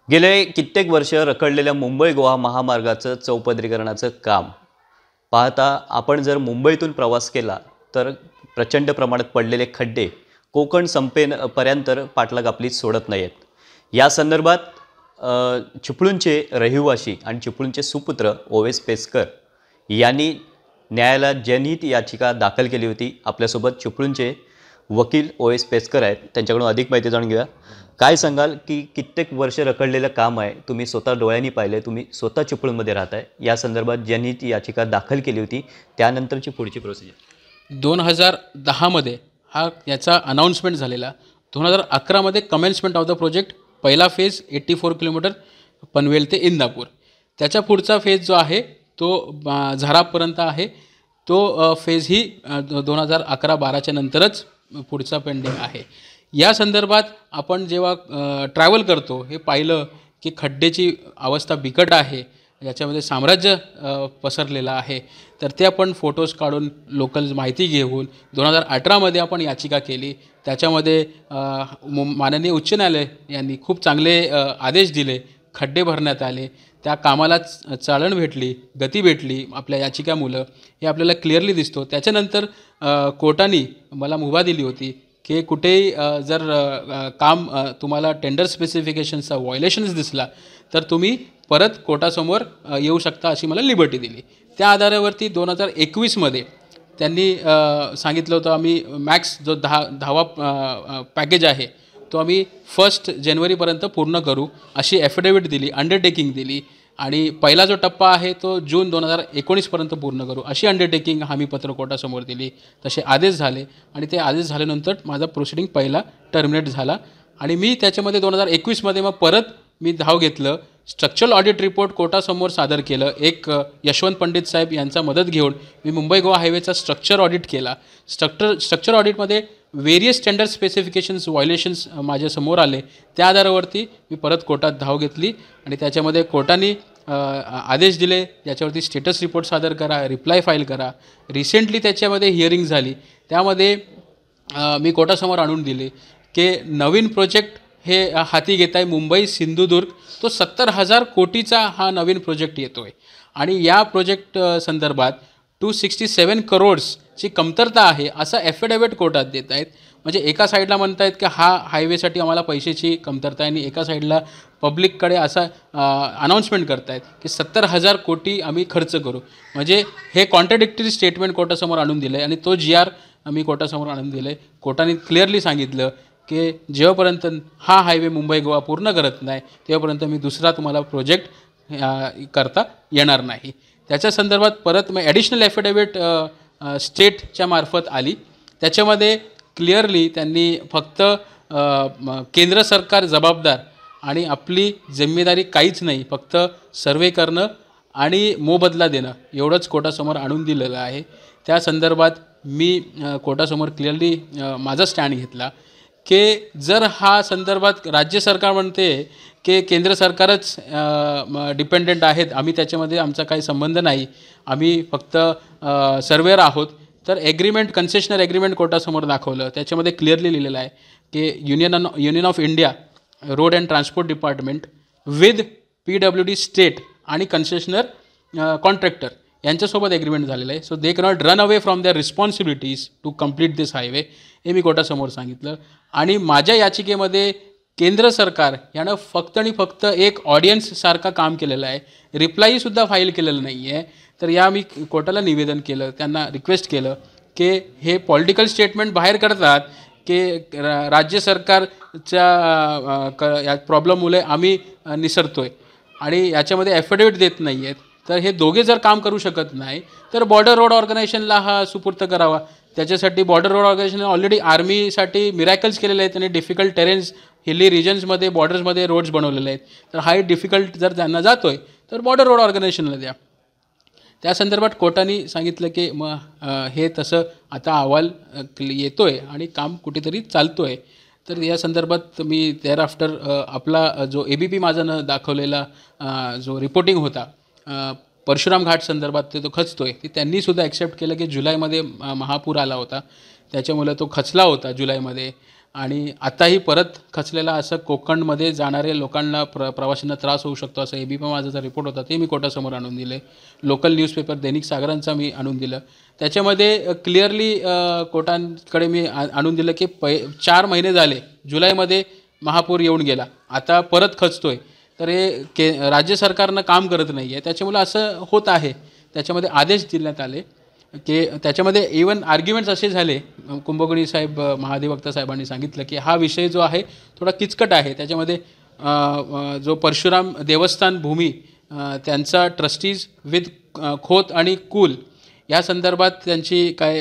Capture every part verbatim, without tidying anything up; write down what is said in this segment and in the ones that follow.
गेले कित्येक वर्ष रखडलेल्या मुंबई गोवा महामार्गाचं चौपदरीकरणाचं काम पाहता आपण जर मुंबईतून प्रवास केला तर प्रचंड प्रमाणात पडलेले खड्डे कोकण संपेपर्यंत पाठलाग आपली सोडत नाहीत। या संदर्भात चिपळूणचे रहिवासी आणि चिपळूणचे सुपुत्र ओवेस पेसकर यांनी न्यायालयात जनहित याचिका दाखल केली होती। आपल्यासोबत चिपळूणचे वकील ओवेस पेसकर आहेत, त्यांच्याकडून अधिक माहिती जाणून घेऊया। काय सांगाल की कित्येक वर्ष रखडलेलं काम आहे, तुम्ही स्वतः डोळ्यांनी पाहिले, तुम्ही स्वतः चिपळूणमध्ये राहताय, या संदर्भात जनहित याचिका दाखल केली होती, त्यानंतरची पुढची प्रोसिजर दोन हजार दहामध्ये हा याचा अनाउन्समेंट झालेला। दोन हजार अकरामध्ये कमेन्समेंट ऑफ द प्रोजेक्ट, पहिला phase eighty four kilometre Panvel ते इंदापूर, त्याच्या पुढचा फेज जो आहे तो झरापर्यंत आहे, तो फेज ही दोन हजार अकरा बाराच्या नंतरच पुढचा पेंडिंग आहे। या संदर्भात आपण जेव्हा ट्रॅव्हल करतो हे पाहिलं की खड्डेची अवस्था बिकट आहे, याच्यामध्ये साम्राज्य पसरलेलं आहे, तर ते आपण फोटोज काढून लोकल माहिती घेऊन दोन हजार अठरामध्ये आपण याचिका केली। त्याच्यामध्ये माननीय उच्च न्यायालय यांनी खूप चांगले आदेश दिले, खड्डे भरण्यात आले, त्या कामाला चालना भेटली, गती भेटली आपल्या याचिकामुळं, हे आपल्याला क्लिअरली दिसतो। त्याच्यानंतर कोर्टाने मला मुभा दिली होती की कुठेही जर काम तुम्हाला टेंडर स्पेसिफिकेशनचा व्हायोलेशन्स दिसला तर तुम्ही परत कोर्टासमोर येऊ शकता, अशी मला लिबर्टी दिली। त्या आधारावरती दोन हजार एकवीसमध्ये त्यांनी सांगितलं होतं आम्ही मॅक्स जो दहा दहावा पॅकेज आहे तो आम्ही फर्स्ट जानेवारीपर्यंत पूर्ण करू, अशी ॲफिडेविट दिली, अंडरटेकिंग दिली, आणि पहिला जो टप्पा आहे तो जून दोन हजार एकोणीसपर्यंत पूर्ण करू, अशी अंडरटेकिंग आम्ही पत्र कोर्टासमोर दिली। तसे आदेश झाले आणि ते आदेश झाल्यानंतर माझा प्रोसिडिंग पहिला टर्मिनेट झाला आणि मी त्याच्यामध्ये दोन हजार एकवीसमध्ये मग परत मी धाव घेतलं, स्ट्रक्चरल ऑडिट रिपोर्ट कोर्टासमोर सादर केलं। एक यशवंत पंडित साहेब यांचा मदत घेऊन मी मुंबई गोवा हायवेचा स्ट्रक्चर ऑडिट केला। स्ट्रक्चर स्ट्रक्चर ऑडिटमध्ये वेरियस टेंडर स्पेसिफिकेशन्स व्हायोलेशन्स माझ्यासमोर आले, त्या आधारावरती मी परत कोर्टात धाव घेतली आणि त्याच्यामध्ये कोर्टाने आदेश दिले, याच्यावरती स्टेटस रिपोर्ट सादर करा, रिप्लाय फाईल करा। रिसेंटली त्याच्यामध्ये हिअरिंग झाली, त्यामध्ये मी कोर्टासमोर आणून दिले की नवीन प्रोजेक्ट हे हाती घेत आहे मुंबई सिंधुदुर्ग, तो सत्तर हजार कोटीचा हा नवीन प्रोजेक्ट येतो आहे आणि या प्रोजेक्ट संदर्भात टू सिक्स्टी सेवन करोड्सची कमतरता आहे असं ॲफिडेविट कोर्टात देत आहेत। म्हणजे एका साईडला म्हणत आहेत की हा हायवेसाठी आम्हाला पैशाची कमतरता आहे आणि एका साईडला पब्लिककडे असा अनाऊन्समेंट करत आहेत की सत्तर हजार कोटी आम्ही खर्च करू। म्हणजे हे कॉन्ट्राडिक्टरी स्टेटमेंट कोर्टासमोर आणून दिलं आहे आणि तो जी आर आम्ही कोर्टासमोर आणून दिलं आहे। कोर्टाने क्लिअरली सांगितलं की जेव्हापर्यंत हा हायवे मुंबई गोवा पूर्ण करत नाही तेव्हापर्यंत मी दुसरा तुम्हाला प्रोजेक्ट करता येणार नाही। त्याच्या संदर्भात परत मग ॲडिशनल ॲफिडेविट स्टेटच्या मार्फत आली, त्याच्यामध्ये क्लिअरली त्यांनी फक्त केंद्र सरकार जबाबदार आणि आपली जिम्मेदारी काहीच नाही, फक्त सर्वे करणं आणि मोबदला देणं एवढंच कोर्टासमोर आणून दिलेलं आहे। त्या संदर्भात मी कोर्टासमोर क्लिअरली माझा स्टँड घेतला की जर हा संदर्भात राज्य सरकार म्हणते की केंद्र सरकारच डिपेंडेंट आहेत, आम्ही त्याच्यामध्ये आमचा काही संबंध नाही, आम्ही फक्त सर्वेअर आहोत, तर ॲग्रीमेंट कन्सेशनर ॲग्रीमेंट कोर्टासमोर दाखवलं, त्याच्यामध्ये क्लिअरली लिहिलेलं आहे की union union of India road and transport department with P W D state आणि कन्सेशनर कॉन्ट्रॅक्टर यांच्यासोबत ॲग्रीमेंट झालेलं आहे। So they cannot run away from their responsibilities to complete this highway, हे मी कोर्टासमोर सांगितलं। आणि माझ्या याचिकेमध्ये केंद्र सरकार यानं फक्त आणि फक्त एक ऑडियन्ससारखा काम केलेलं आहे, रिप्लायसुद्धा फाईल केलेलं नाही आहे। तर या मी कोर्टाला निवेदन केलं, त्यांना रिक्वेस्ट केलं की हे पॉलिटिकल स्टेटमेंट बाहेर करतात की राज्य सरकारच्या या प्रॉब्लेममुळे आम्ही निसरतो आहे आणि याच्यामध्ये ॲफिडेविट देत नाही आहेत, तर हे दोघे जर काम करू शकत नाही तर बॉर्डर रोड ऑर्गनायझेशनला हा सुपूर्त करावा। त्याच्यासाठी बॉर्डर रोड ऑर्गनायझेशन ऑलरेडी आर्मीसाठी मिरॅकल्स केलेले आहेत, त्यांनी डिफिकल्ट टेरेन्स हिली रिजन्समध्ये बॉर्डर्समध्ये रोड्स बनवलेले आहेत, तर हा डिफिकल्ट जर त्यांना जातो आहे तर बॉर्डर रोड ऑर्गनायझेशनला द्या। त्या संदर्भात कोर्टाने सांगितलं की मग हे तसं आता अहवाल येतो आहे आणि काम कुठेतरी चालतो आहे। तर या संदर्भात मी त्याआफ्टर आपला जो ए बी पी माझानं दाखवलेला जो रिपोर्टिंग होता परशुराम घाट संदर्भात ते तो खचतोय, ते त्यांनीसुद्धा ॲक्सेप्ट केलं की जुलैमध्ये महापूर आला होता, त्याच्यामुळे तो खचला होता जुलैमध्ये आणि आताही परत खचलेला असं कोकणमध्ये जाणारे लोकांना प्र प्रवाशांना त्रास होऊ शकतो असं एबीपी माझाचा रिपोर्ट होता ते मी कोर्टासमोर आणून दिले. लोकल न्यूजपेपर दैनिक सागरांचा मी आणून दिलं. त्याच्यामध्ये क्लिअरली कोर्टांकडे मी आणून दिलं की पै चार महिने झाले, जुलैमध्ये महापूर येऊन गेला, आता परत खचतोय, तर हे के राज्य सरकारनं काम करत नाही आहे, त्याच्यामुळे असं होत आहे. त्याच्यामध्ये आदेश देण्यात आले की त्याच्यामध्ये इवन आर्ग्युमेंट्स असे झाले, कुंभकोणी साहेब महाधिवक्ता साहेबांनी सांगितलं की हा विषय जो आहे थोडा किचकट आहे. त्याच्यामध्ये जो परशुराम देवस्थान भूमी त्यांचा ट्रस्टीज विथ खोत आणि कुल या संदर्भात त्यांची काय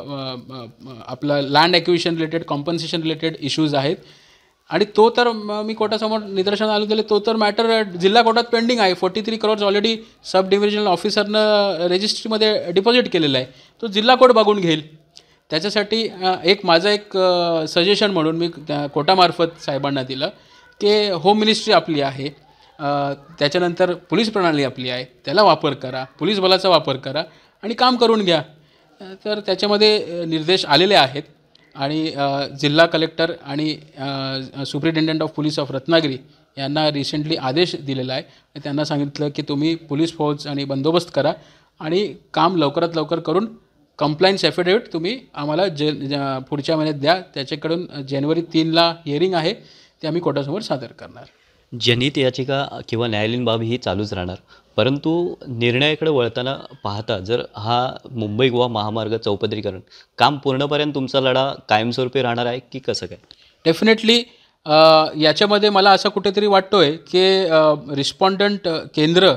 आपलं land acquisition related compensation related issues आहेत आणि तो तर मी कोर्टासमोर निदर्शन आणून दिले, तो तर मॅटर जिल्हा कोर्टात पेंडिंग आहे. Forty three crores already sub divisional ऑफिसरनं रजिस्ट्रीमध्ये डिपॉझिट केलेला आहे, तो जिल्हा कोर्ट बघून घेईल. त्याच्यासाठी एक माझं एक सजेशन म्हणून मी कोर्टामार्फत साहेबांना दिलं की होम मिनिस्ट्री आपली आहे, त्याच्यानंतर पोलीस प्रणाली आपली आहे, त्याला वापर करा, पोलीस बलाचा वापर करा आणि काम करून घ्या. तर त्याच्यामध्ये निर्देश आलेले आहेत आणि जिल्हा कलेक्टर आणि superintendent of police of Ratnagiri यांना रिसेंटली आदेश दिलेला आहे. त्यांना सांगितलं की तुम्ही पोलीस फौज आणि बंदोबस्त करा आणि काम लवकरात लवकर करून कंप्लायन्स ॲफिडेविट तुम्ही आम्हाला जे पुढच्या महिन्यात द्या. त्याच्याकडून जानेवारी तीनला हिअरिंग आहे, ते आम्ही कोर्टासमोर सादर करणार. जनहित याचिका किंवा न्यायालयीन बाब ही चालूच राहणार, परंतु निर्णयाकडे वळताना पाहता जर हा मुंबई गोवा महामार्ग चौपदरीकरण काम पूर्णपर्यंत तुमचा लढा कायमस्वरूपी राहणार आहे की कसं काय? डेफिनेटली याच्यामध्ये मला असं कुठेतरी वाटतो आहे की रिस्पॉन्डंट केंद्र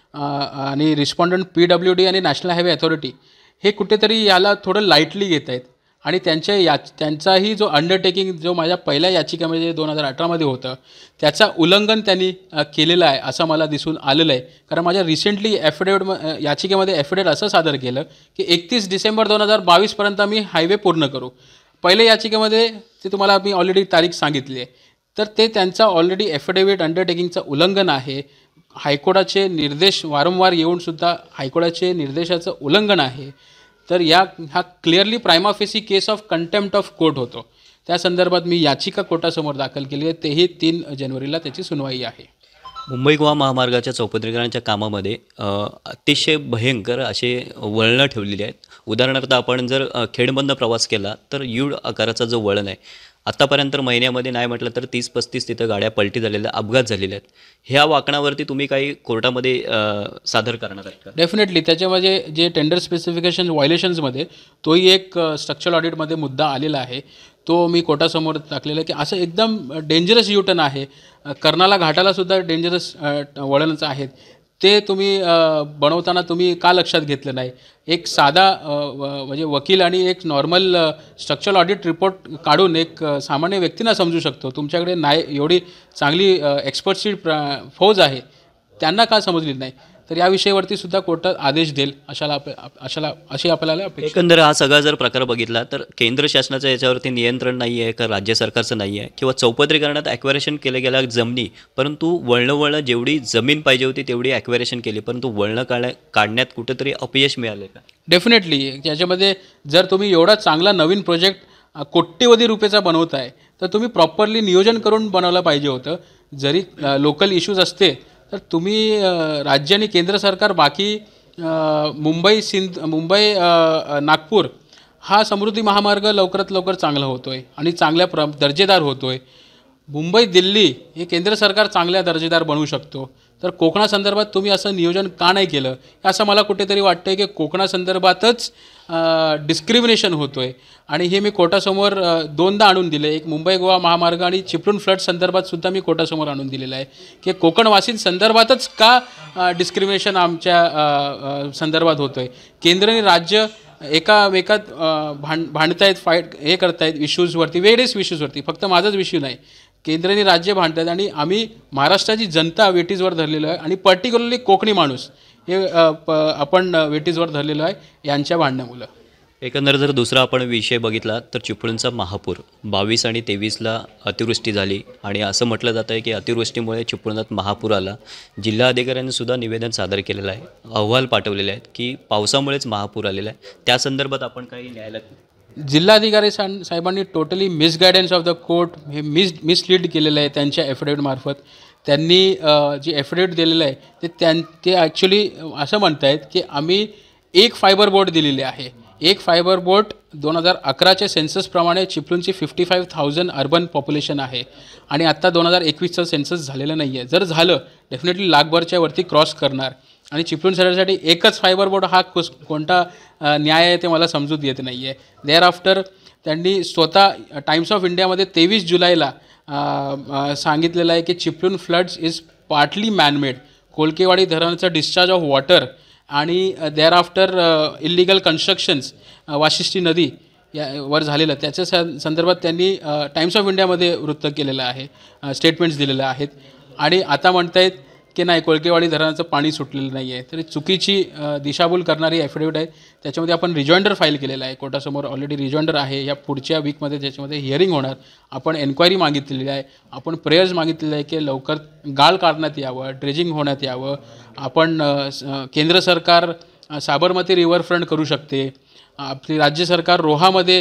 आणि रिस्पॉन्डंट पी डब्ल्यू डी आणि नॅशनल हायवे अथॉरिटी हे कुठेतरी याला थोडं लाईटली घेत आहेत आणि त्यांच्या या त्यांचाही जो अंडरटेकिंग जो माझ्या पहिल्या याचिकेमध्ये दोन हजार अठरामध्ये होतं त्याचा उल्लंघन त्यांनी केलेलं आहे असं मला दिसून आलेलं आहे. कारण माझ्या रिसेंटली ॲफिडेविट याचिकेमध्ये ॲफिडेविट असं सादर केलं की एकतीस डिसेंबर दोन हजार बावीसपर्यंत आम्ही हायवे पूर्ण करू. पहिल्या याचिकेमध्ये ते तुम्हाला मी ऑलरेडी तारीख सांगितली आहे, तर ते त्यांचा ऑलरेडी ॲफिडेविट अंडरटेकिंगचं उल्लंघन आहे. हायकोर्टाचे निर्देश वारंवार येऊनसुद्धा हायकोर्टाचे निर्देशाचं उल्लंघन आहे. तर या हा clearly prima facie case of contempt of court होतो. त्या संदर्भात मी याचिका कोर्टासमोर दाखल केली आहे, तेही तीन जानेवारीला त्याची सुनवाई आहे. मुंबई गोवा महामार्गाच्या चौपदरीकरणाच्या कामामध्ये अतिशय भयंकर असे वळणं ठेवलेली आहेत. उदाहरणार्थ आपण जर खेडमधनं प्रवास केला तर यूड आकाराचा जो वळण आहे, आत्तापर्यंत महिन्यामध्ये नाही म्हटलं तर तीस पस्तीस तिथं गाड्या पलटी झालेल्या, अपघात झालेले आहेत. ह्या वाकणावरती तुम्ही काही कोर्टामध्ये सादर करणार आहात का? डेफिनेटली त्याच्यामध्ये जे टेंडर स्पेसिफिकेशन व्हायलेशन्समध्ये तोही एक स्ट्रक्चरल ऑडिटमध्ये मुद्दा आलेला आहे, तो मी कोर्टासमोर टाकलेला की असं एकदम डेंजरस यूटर्न आहे, कर्नाला घाटालासुद्धा डेंजरस वळणच आहेत, ते तुम्ही बनवताना तुम्ही का लक्षात घेतलं नाही? एक साधा म्हणजे वकील आणि एक नॉर्मल स्ट्रक्चरल ऑडिट रिपोर्ट काढून एक सामान्य व्यक्तींना समजू शकतो. तुमच्याकडे नाही एवढी चांगली एक्सपर्टची फौज आहे, त्यांना का समजली नाही? तर या विषयावरती सुद्धा कोर्टात आदेश देईल अशाला अशाला अशी आपल्याला अपेक्षा. एकंदर हा सगळा जर प्रकार बघितला तर केंद्र शासनाचं याच्यावरती नियंत्रण नाही आहे का राज्य सरकारचं नाही आहे, किंवा चौपदरीकरणात ॲक्वायरेशन केल्या गेल्या जमिनी, परंतु वळणं वळणं जेवढी जमीन पाहिजे होती तेवढी ॲक्वायरेशन केली, परंतु वळणं काढण्या काढण्यात कुठेतरी अपयश मिळाले का? डेफिनेटली त्याच्यामध्ये जर तुम्ही एवढा चांगला नवीन प्रोजेक्ट कोट्यवधी रुपयाचा बनवताय तर तुम्ही प्रॉपरली नियोजन करून बनवलं पाहिजे होतं. जरी लोकल इश्यूज असते तर तुम्ही राज्य आणि केंद्र सरकार बाकी मुंबई सिंध मुंबई नागपूर हा समृद्धी महामार्ग लवकरात लवकर चांगला होतो आहे आणि चांगल्या प्र दर्जेदार होतो आहे. मुंबई दिल्ली हे केंद्र सरकार चांगल्या दर्जेदार बनवू शकतो, तर कोकणासंदर्भात तुम्ही असं नियोजन का नाही केलं असं मला कुठेतरी वाटतं आहे की कोकणासंदर्भातच डिस्क्रिमिनेशन होतो आहे. आणि हे मी कोर्टासमोर दोनदा आणून दिले, एक मुंबई गोवा महामार्ग आणि चिपळूण फ्लड संदर्भातसुद्धा मी कोर्टासमोर आणून दिलेलं आहे की कोकणवासींसंदर्भातच का डिस्क्रिमिनेशन आमच्या संदर्भात होतो आहे. केंद्र आणि राज्य एकामेकात भांड भांडतायत, फाईट हे करतायत इश्यूजवरती, वेगळेच इश्यूजवरती, फक्त माझाच विषय नाही, केंद्र आणि राज्य भांडतात आणि आम्ही महाराष्ट्राची जनता वेटीजवर धरलेलो आहे आणि पर्टिक्युलरली कोकणी माणूस हे आपण वेटीजवर धरलेलो आहे यांच्या भांडण्यामुळं. एकंदर जर दुसरा आपण विषय बघितला तर चिपळूणचा महापूर बावीस आणि तेवीसला अतिवृष्टी झाली आणि असं म्हटलं जातं आहे की अतिवृष्टीमुळे चिपळूणात महापूर आला. जिल्हा अधिकाऱ्यांनी सुद्धा निवेदन सादर केलेलं आहे, अहवाल पाठवलेले आहेत की पावसामुळेच महापूर आलेला आहे. त्या संदर्भात आपण काही न्यायालयात जिल्हाधिकारी सा साहेबांनी totally misguidance of the court हे मिस मिसलीड केलेलं आहे त्यांच्या ॲफिडेविटमार्फत. त्यांनी जी ॲफिडेविट दिलेलं आहे ते त्यां ते ॲक्च्युली असं म्हणत आहेत की आम्ही एक फायबर बोट दिलेली आहे. एक फायबर बोट दोन हजार अकराच्या सेन्ससप्रमाणे चिपळूणची fifty five thousand urban population आहे आणि आत्ता दोन हजार एकवीसचं सेन्सस झालेलं नाही आहे. जर झालं डेफिनेटली लाखभरच्या वरती क्रॉस करणार आणि चिपळूण शहरासाठी एकच फायबर बोर्ड हा कुस कोणता न्याय आहे ते मला समजूत येत नाही आहे. देअर आफ्टर त्यांनी स्वतः टाइम्स ऑफ इंडियामध्ये तेवीस जुलैला सांगितलेलं आहे की Chiplun floods is partly manmade. Kolkewadi धरणाचं डिस्चार्ज ऑफ वॉटर आणि thereafter illegal constructions Vashishti नदी यावर झालेलं त्याच्या स संदर्भात त्यांनी टाइम्स ऑफ इंडियामध्ये वृत्त केलेलं आहे, स्टेटमेंट्स दिलेले आहेत. आणि आता म्हणत आहेत की नाही कोळकेवाडी धरणाचं पाणी सुटलेलं नाही आहे. तर चुकीची दिशाभूल करणारी ॲफिडेविट आहे. त्याच्यामध्ये आपण रिजॉइंडर फाईल केलेला आहे कोर्टासमोर. ऑलरेडी रिजॉइंडर आहे. या पुढच्या वीकमध्ये त्याच्यामध्ये हिअरिंग होणार. आपण एन्क्वायरी मागितलेली आहे. आपण प्रेयर्स मागितलेले आहे की लवकर गाळ काढण्यात यावं, ड्रेजिंग होण्यात यावं. आपण केंद्र सरकार साबरमती रिव्हरफ्रंट करू शकते. आपली राज्य सरकार रोहामध्ये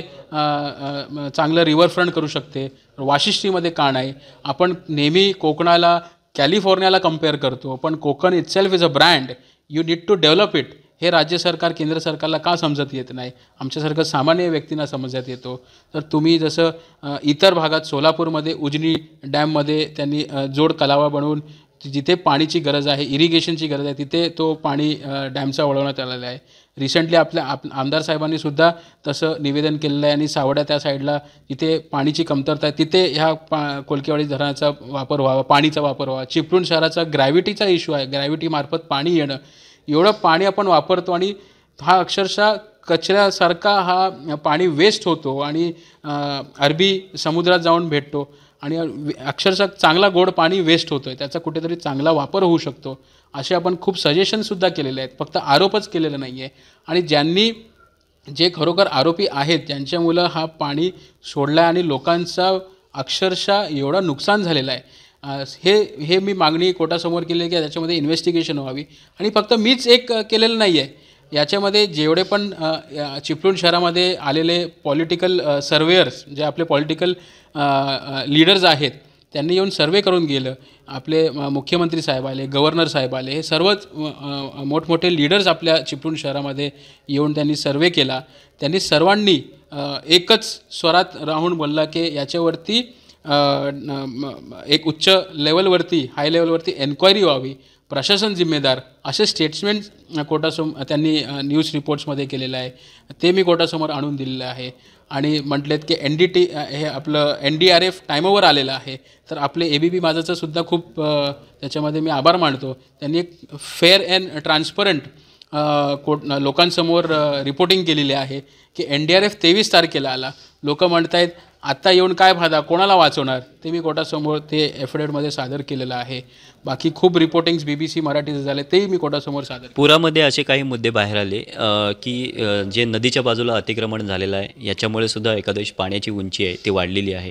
चांगलं रिव्हरफ्रंट करू शकते. वाशिष्ठीमध्ये का नाही? आपण नेहमी कोकणाला कॅलिफोर्नियाला कंपेअर करतो, पण Konkan itself is a brand. You need to develop it. हे राज्य सरकार केंद्र सरकारला का समजत येत नाही? आमच्यासारखं सामान्य व्यक्तींना समजत येतो. तर तुम्ही जसं इतर भागात सोलापूरमध्ये उजनी डॅममध्ये त्यांनी जोड तलावा बनवून जिथे पाणीची गरज आहे, इरिगेशनची गरज आहे, तिथे तो पाणी डॅमचा वळवण्यात आलेला आहे. रिसेंटली आपल्या आप आमदार साहेबांनी सुद्धा तसं निवेदन केलेलं आहे आणि सावड्या त्या साईडला जिथे पाणीची कमतरता आहे तिथे ह्या पा कोळकेवाडी धरणाचा वापर व्हावा, पाणीचा वापर व्हावा. चिपळूण शहराचा ग्रॅव्हिटीचा इश्यू आहे. ग्रॅव्हिटीमार्फत पाणी येणं, एवढं पाणी आपण वापरतो आणि हा अक्षरशः कचऱ्यासारखा हा पाणी वेस्ट होतो आणि अरबी समुद्रात जाऊन भेटतो आणि अक्षरशः चांगला गोड पाणी वेस्ट होतो आहे. त्याचा कुठेतरी चांगला वापर होऊ शकतो असे आपण खूप सजेशनसुद्धा केलेले आहेत. फक्त आरोपच केलेलं नाही आहे. आणि ज्यांनी जे खरोखर आरोपी आहेत ज्यांच्या मुलं हा पाणी सोडला आहे आणि लोकांचा अक्षरशः एवढं नुकसान झालेलं आहे, हे हे मी मागणी कोर्टासमोर केली आहे की त्याच्यामध्ये इन्व्हेस्टिगेशन व्हावी. आणि फक्त मीच एक केलेलं नाही आहे. याच्यामध्ये जेवढे पण चिपळूण शहरामध्ये आलेले पॉलिटिकल सर्वेयर्स जे आपले पॉलिटिकल लीडर्स आहेत त्यांनी येऊन सर्वे करून गेलं. आपले मुख्यमंत्री साहेब आले, गव्हर्नर साहेब आले, हे सर्वच मोठमोठे लीडर्स आपल्या चिपळूण शहरामध्ये येऊन त्यांनी सर्वे केला. त्यांनी सर्वांनी एकच स्वरात राहून बोलला की याच्यावरती एक उच्च लेवलवरती हाय लेवलवरती एन्क्वायरी व्हावी, प्रशासन जिम्मेदार, असे स्टेटमेंट कोर्टासमोर त्यांनी न्यूज रिपोर्ट्समध्ये केलेलं आहे. ते मी कोर्टासमोर आणून दिलेलं आहे. आणि म्हटलेत की एन डी टी हे आपलं एन डी आर एफ टाईमवर आलेलं आहे. तर आपले ए बी पी माझाचं सुद्धा खूप त्याच्यामध्ये मी आभार मानतो. त्यांनी एक फेअर अँड ट्रान्सपरंट कोर्ट लोकांसमोर रिपोर्टिंग केलेली आहे की एन डी आर एफ तेवीस तारखेला आला. लोक म्हणत आहेत आत्ता येऊन काय फायदा, कोणाला वाचवणार? ते मी कोर्टासमोर ते एफिडेविटमध्ये सादर केलेलं आहे. बाकी खूप रिपोर्टिंग्स बी बी सी मराठीचे झाले तेही मी कोर्टासमोर सादर. पुरामध्ये असे काही मुद्दे बाहेर आले की जे नदीच्या बाजूला अतिक्रमण झालेलं आहे याच्यामुळे सुद्धा एखाद्याची पाण्याची उंची आहे ती वाढलेली आहे.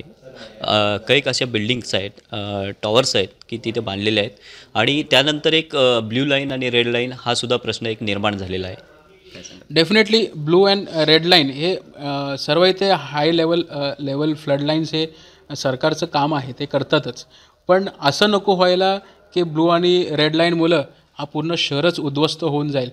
काही अशा बिल्डिंग्स आहेत, टॉवर्स आहेत की तिथे बांधलेले आहेत आणि त्यानंतर एक ब्ल्यू लाईन आणि रेड लाईन हा सुद्धा प्रश्न एक निर्माण झालेला आहे. Definitely blue and red line हे सर्व इथे high level level flood lines हे सरकारचं काम आहे, ते करतातच. पण असं नको व्हायला की ब्लू आणि रेड लाईनमुळं हा पूर्ण शहरच उद्ध्वस्त होऊन जाईल.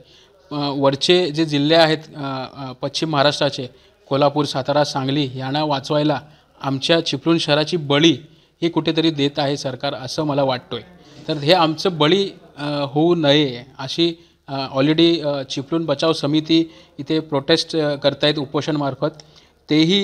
वरचे जे जिल्हे आहेत पश्चिम महाराष्ट्राचे कोल्हापूर, सातारा, सांगली यांना वाचवायला आमच्या चिपळूण शहराची बळी ही कुठेतरी देत आहे सरकार, असं मला वाटतं आहे. तर हे आमचं बळी होऊ नये अशी ऑलरेडी चिपळूण बचाव समिती इथे प्रोटेस्ट करतायत उपोषणमार्फत. तेही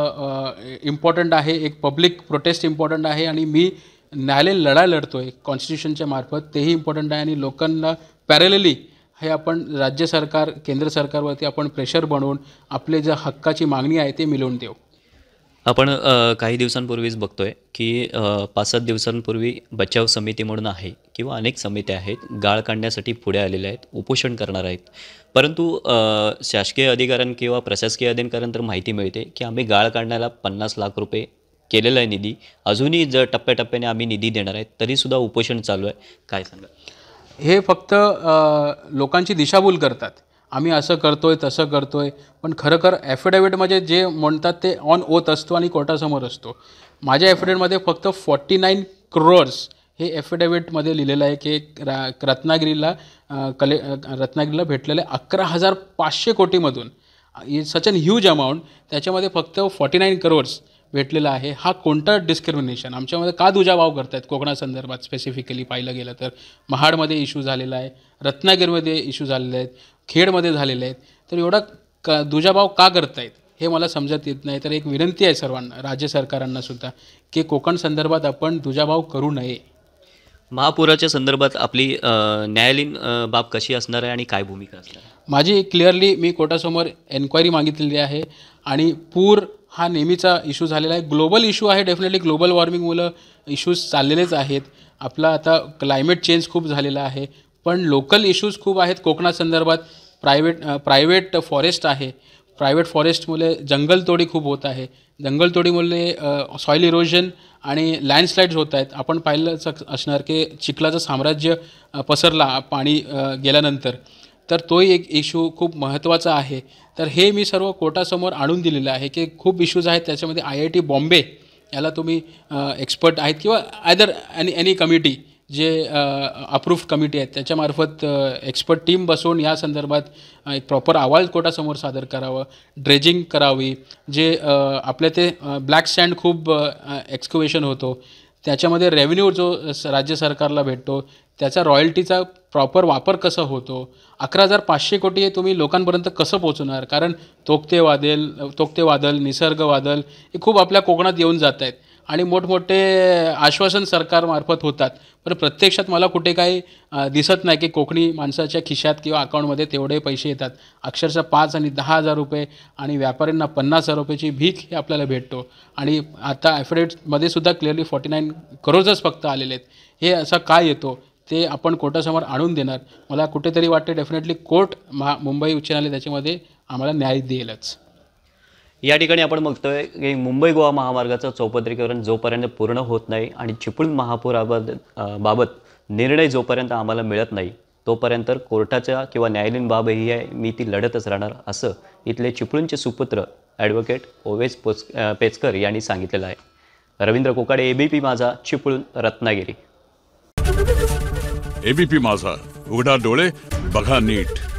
इम्पॉर्टंट आहे. एक पब्लिक प्रोटेस्ट इम्पॉर्टंट आहे आणि मी न्यायालयीन लढा लढतो आहे कॉन्स्टिट्यूशनच्या मार्फत, तेही इम्पॉर्टंट आहे. आणि लोकांना पॅरलली हे आपण राज्य सरकार केंद्र सरकारवरती आपण प्रेशर बनवून आपले जे हक्काची मागणी आहे ते मिळवून देऊ. आपण काही दिवसांपूर्वीच बघतोय की पाच सात दिवसांपूर्वी बचाव समिती म्हणून आहे किंवा अनेक समित्या आहेत गाळ काढण्यासाठी पुढे आलेल्या आहेत, उपोषण करणार आहेत. परंतु शासकीय अधिकाऱ्यां किंवा प्रशासकीय अधिकाऱ्यांना तर माहिती मिळते की आम्ही गाळ काढण्याला पन्नास लाख रुपये केलेला आहे निधी, अजूनही जर टप्प्याटप्प्याने आम्ही निधी देणार आहेत तरीसुद्धा उपोषण चालू आहे. काय सांगा? हे फक्त लोकांची दिशाभूल करतात. आम्ही असं करतोय तसं करतोय, पण खरंखर ॲफिडेविटमध्ये जे म्हणतात ते ऑन ओथ असतो आणि कोर्टासमोर असतो. माझ्या ॲफिडेविटमध्ये फक्त फॉर्टी नाईन क्रोअर्स हे ॲफिडेविटमध्ये लिहिलेलं आहे की रा रत्नागिरीला कले रत्नागिरीला भेटलेले अकरा हजार पाचशे कोटीमधून सच अन ह्यूज अमाऊंट, त्याच्यामध्ये फक्त फॉर्टी नाईन करोड्स भेटलेला आहे. हा कोणता डिस्क्रिमिनेशन? आमच्यामध्ये का दुजाभाव करत आहेत कोकणासंदर्भात? स्पेसिफिकली पाहिलं गेलं तर महाडमध्ये इश्यू झालेला आहे, रत्नागिरीमध्ये इश्यू झालेले आहेत, खेडमध्ये झालेले आहेत. तर एवढा क दुजाभाव का करतायत हे मला समजत येत नाही. तर एक विनंती आहे सर्वांना, राज्य सरकारांनासुद्धा, की कोकण संदर्भात आपण दुजाभाव करू नये. महापुराच्या संदर्भात आपली न्यायालयीन बाब कशी असणार आहे आणि काय भूमिका असणार आहे? माझी क्लिअरली मी कोर्टासमोर एन्क्वायरी मागितलेली आहे आणि पूर हा नेहमीचा इश्यू झालेला आहे. ग्लोबल इश्यू आहे, डेफिनेटली ग्लोबल वॉर्मिंगमुळं इश्यूज चाललेलेच आहेत. आपला आता क्लायमेट चेंज खूप झालेला आहे, पण लोकल इश्यूज खूप आहेत कोकणासंदर्भात. प्रायव्हेट प्रायव्हेट फॉरेस्ट आहे, प्रायव्हेट फॉरेस्टमुळे जंगलतोडी खूप होत आहे. जंगलतोडीमुळे सॉईल इरोजन आणि लँडस्लाईड्स होत आहेत. आपण पाहिलंच असणार की चिखलाचं साम्राज्य पसरला पाणी गेल्यानंतर, तर तोही एक इश्यू खूप महत्त्वाचा आहे. तर हे मी सर्व कोर्टासमोर आणून दिलेलं आहे की खूप इश्यूज आहेत. त्याच्यामध्ये आय आय टी बॉम्बे याला तुम्ही एक्सपर्ट आहेत किंवा आयदर एनी एनी कमिटी जे अप्रूव्ड कमिटी आहेत त्याच्यामार्फत एक्सपर्ट टीम बसवून या संदर्भात एक प्रॉपर अहवाल कोर्टासमोर सादर करावं, ड्रेजिंग करावी. जे आपल्या ते ब्लॅक सँड खूप एक्सक्युवेशन होतो, त्याच्यामध्ये रेव्हेन्यू जो राज्य सरकारला भेटतो त्याचा रॉयल्टीचा प्रॉपर वापर कसा होतो, अकरा हजार पाचशे कोटी हे तुम्ही लोकांपर्यंत कसं पोहोचवणार? कारण तोक्ते वादळ तोक्ते वादळ निसर्ग वादळ हे खूप आपल्या कोकणात येऊन जात आहेत आणि मोठमोठे आश्वासन सरकारमार्फत होतात, पण प्रत्यक्षात मला कुठे काही दिसत नाही की कोकणी माणसाच्या खिशात किंवा अकाउंटमध्ये तेवढे पैसे येतात. अक्षरशः पाच आणि दहा हजार रुपये आणि व्यापाऱ्यांना पन्नास हजार रुपयाची भीक हे आपल्याला भेटतो. आणि आता ॲफिडेविटमध्ये सुद्धा क्लिअरली फॉर्टी नाईन करोड्सच फक्त आलेले आहेत. हे असं काय येतो ते आपण कोर्टासमोर आणून देणार. मला कुठेतरी वाटते डेफिनेटली कोर्ट महा मुंबई उच्च न्यायालय त्याच्यामध्ये आम्हाला न्याय देईलच. या ठिकाणी आपण बघतोय की मुंबई गोवा महामार्गाचं चौपदरीकरण जोपर्यंत पूर्ण होत नाही आणि चिपळूण महापुराबाबत बाबत निर्णय जोपर्यंत आम्हाला मिळत नाही तोपर्यंत कोर्टाच्या किंवा न्यायालयीन बाब ही आहे मी ती लढतच राहणार, असं इथले चिपळूणचे सुपुत्र ॲडव्होकेट ओवेस पोच पेचकर यांनी सांगितलेलं आहे. रवींद्र कोकाडे, एबीपी माझा, चिपळूण, रत्नागिरी. एबीपी माझा, उघडा डोळे बघा नीट.